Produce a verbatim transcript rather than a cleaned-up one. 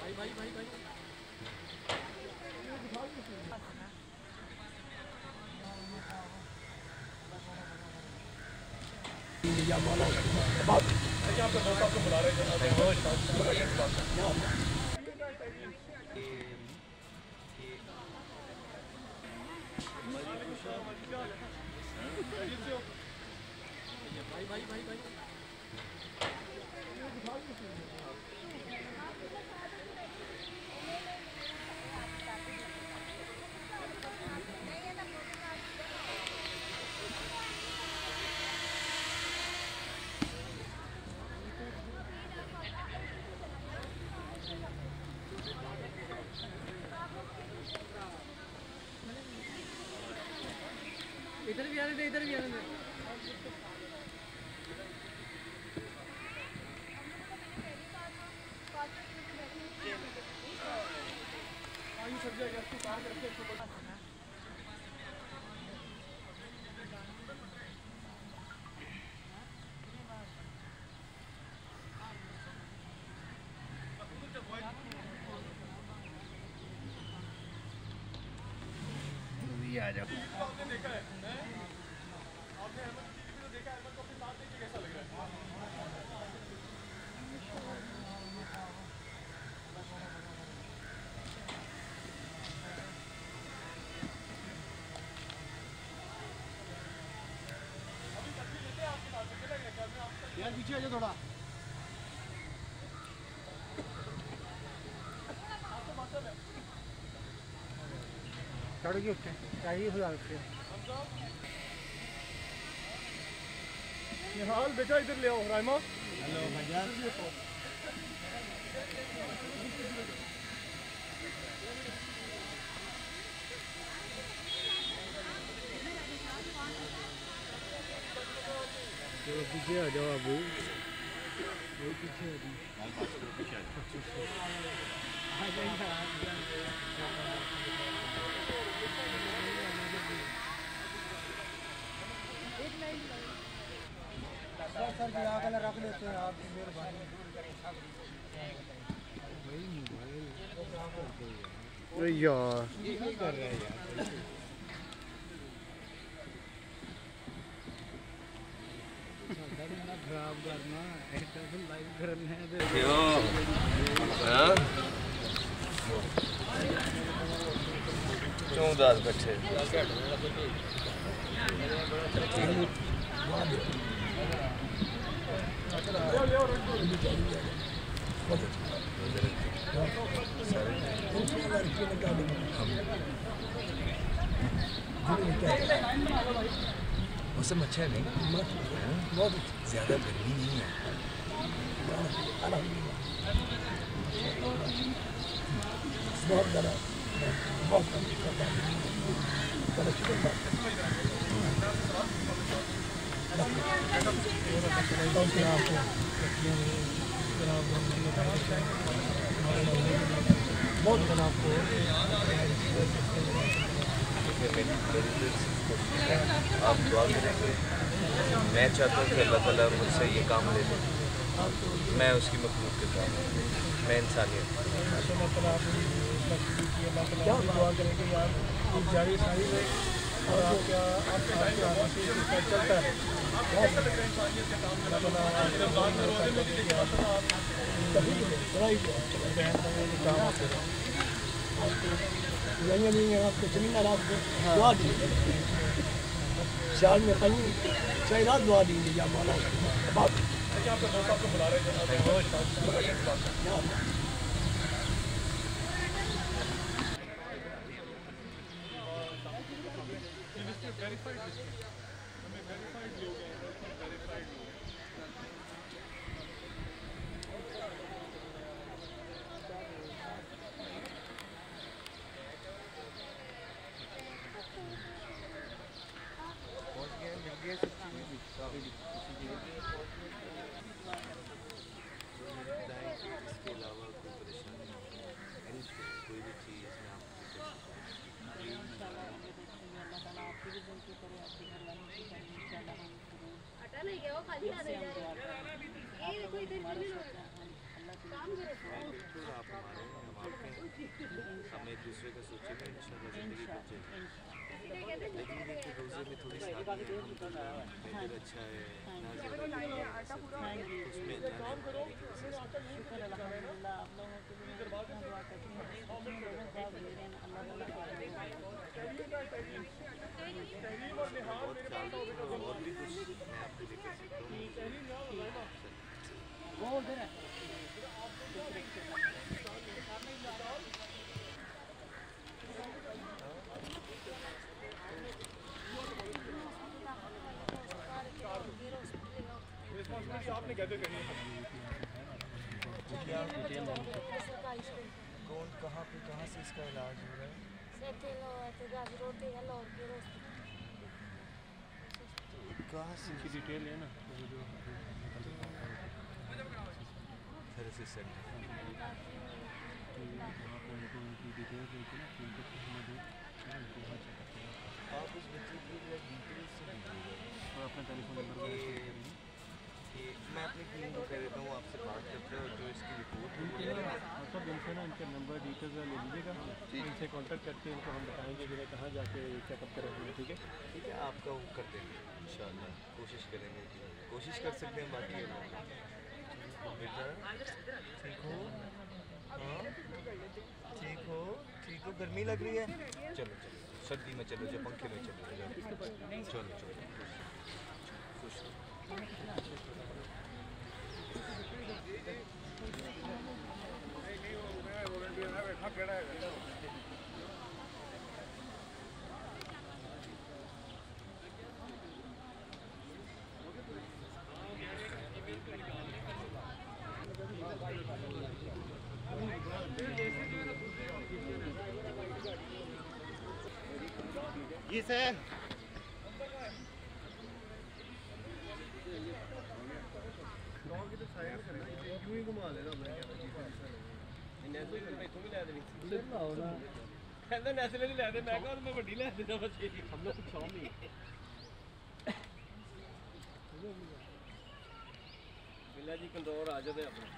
इधर भी आने दे, इधर भी आने दे। आयु सब जाएगा इसको पार करके इसको आ जाओ। आपने देखा है, आपने अहमद की टीवी में देखा है, अहमद को अपने साथ देख के कैसा लग रहा है? अभी तस्वीर लेते हैं आपके साथ, कैसा लग रहा है? यार पीछे आ जाओ थोड़ा। आपको मालूम है? चढ़ गई उससे चाहिए हुआ उससे हाल बेटा इधर ले आओ राइमा। हेलो भैया पीछे आ जाओ अबू, वो पीछे आ जाओ। सर सर गिरा कर रख लेते हैं आप मेहरबानी। अरे यार ये क्या कर रहा है यार? खराब करना ऐसा तो लाइव करना है क्यों? हाँ क्यों उदास बैठे? मौसम अच्छा है नहीं? बहुत ज़्यादा गर्मी नहीं है। बहुत ज़्यादा बहुत आपको आप दुआ करेंगे। मैं चाहता हूँ कि अल्लाह ताला मुझसे ये काम ले ले, मैं उसकी मखलूक के काम, मैं इंसानियत। क्या दुआ करेंगे यार जारी सारी में और क्या चलता है आपको जमीन आपको दुआ दी शाल में कहीं चाहे रात दुआ दीजिए या मौला आपका दोस्त आपको बुला रहे थे। वेरीफाइड लिस्ट हमें वेरीफाइड लोग हैं, वेरीफाइड लोग पहुंच गए, मिल गए सब चीज़ें काफ़ी इसके अलावा कोई परेशानी कोई भी चीज़ में हटा नहीं गया वो खाली आ रहा है। ये देखो इधर बिल्कुल आप हमारे हैं, हम आपके हैं। हम एक दूसरे का सोचेंगे, इंशाल्लाह ज़िंदगी कट जाएगी। लेकिन ये कि रोज़े में थोड़ी सादगी है, वेदर अच्छा है, ना ज़्यादा गर्मी है ना सर्दी है, उसमें अल्लाह ने हमारे लिए किसी से शुक्र अल्हम्दुलिल्लाह। आप लोगों के लिए मैं इतना दुआ करती हूँ, जितने लोगों को आप दे रहे हैं अल्लाह ताला मैं बहुत ख्याल रखूँगा और भी कुछ मैं आपसे लेकर सीखता हूँ। वो उधर है। आपने क्या कही कौन कहाँ पे कहाँ से इसका इलाज हो रहा है? कहाँ से की डिटेल है ना जो थेरेसिस सेंटर तो वहाँ पर उनको उनकी डिटेल देके ना उनको हमें दे उनको वहाँ चेकअप करें। आप उस बच्चे की डिटेल्स से दीजिएगा और अपना टेलीफोन नंबर कि कि मैं अपनी टीम को कह देता हूँ आपसे बात करते हैं और जो इसकी रिपोर्ट है वो लेके मतलब इनसे ना इनके नंबर डिटेल्स ले लीजिएगा, इनसे कांटेक्ट करके इनको हम बताएंगे कि कहाँ जाके चेकअप कराएंगे। ठीक है ठीक है आपका वो कर देंगे इंशाल्लाह, कोशिश करेंगे, कोशिश कर सकते हैं। बाकी बेटा ठीक हो? हाँ ठीक हो ठीक हो गर्मी लग रही है? चलो चलो सर्दी में चलो जो पंखे में चलो चलो चलो खुश जी सर। घुमा लेना कहते नैसले नहीं लैदे मैं कहा मैं वड्डी लै देना बच्चे हम लोग कुछ शौक नहीं बिल्ला जी कंदौर आ जाते अपने